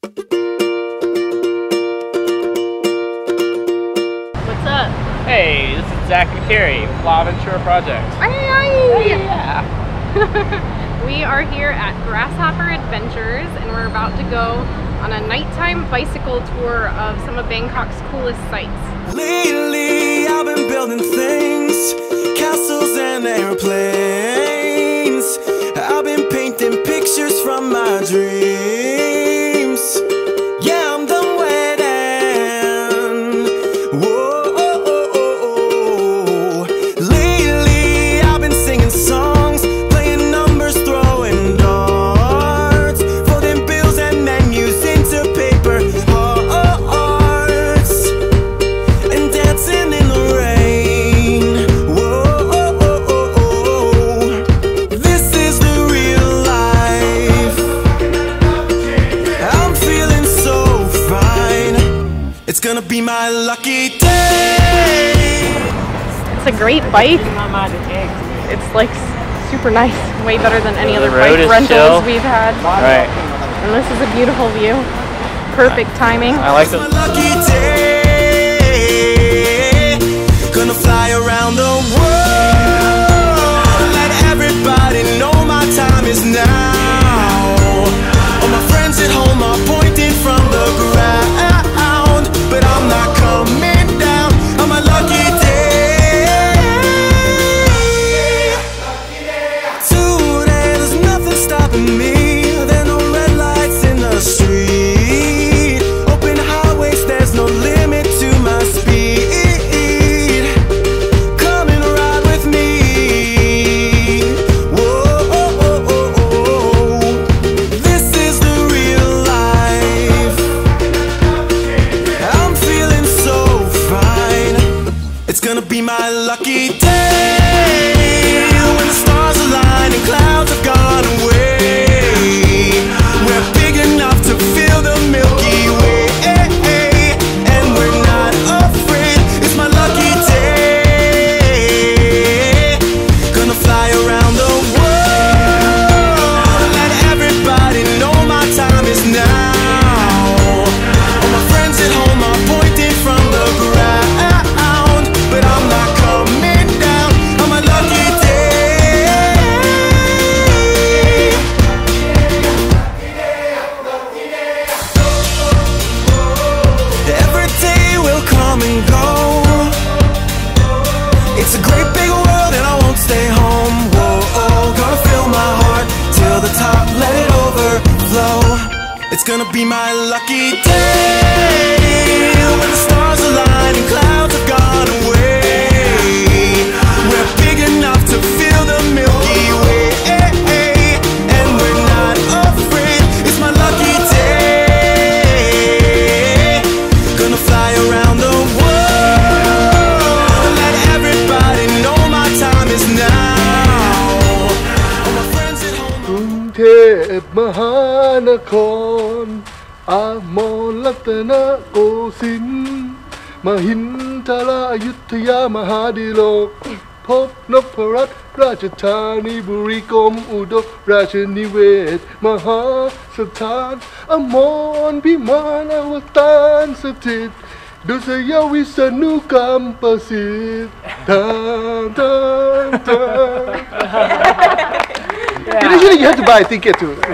What's up? Hey, this is Zach and Carrie, Flaw Ventura Project. Yeah. We are here at Grasshopper Adventures and we're about to go on a nighttime bicycle tour of some of Bangkok's coolest sights. Lately, I've been building things, castles and airplanes. I've been painting pictures from my dreams. Yeah, I'm done waiting. Whoa. Lately, I've been singing songs, playing numbers, throwing darts, folding bills and menus into paper hearts, and dancing in the rain. Whoa. This is the real life. I'm feeling so fine. It's gonna be my lucky day. It's a great bike. It's like super nice, way better than any other bike rentals chill. we've had. Right. And this is a beautiful view. Perfect timing. I like My this. lucky day. Gonna fly around the world. Let everybody know my time is now. All my friends at home are pointing from the ground, but I'm not coming down on my lucky day. Today there's nothing stopping me. There are no red lights in the street. Open highways, there's no limit to my speed. Come and ride with me. Whoa. This is the real life. I'm feeling so fine. It's gonna be my lucky day. When the stars align and clouds have gone away, we're big enough to feel the Milky Way, and we're not afraid. It's my lucky day. Gonna fly around the world. Let everybody know my time is now. All my friends at home are pointing from the ground, but I'm not coming down on my lucky day. Every day will come and go. It's a great big world and I won't stay home. Whoa, gonna fill my heart till the top, let it overflow. It's gonna be my lucky day. When the stars align and clouds have gone away, we're big enough to feel the Milky Way, and we're not afraid. It's my lucky day. Gonna fly around the world. Let everybody know my time is now. All my friends at home. กรุงเทพมหานคร อมรรัตนโกสินทร์มหินทราอยุธยามหาดิโลก พบนพรัตน์ราชธานีบุรีกรมอุดมราชนิเวศน์มหาสถานอมรพิมานอวตารสถิตดุษยวิษณุกรรมประสิทธิ์ทางทาง Initially you had to buy a ticket to it.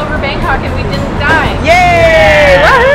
over Bangkok and we didn't die. Yay! Woohoo!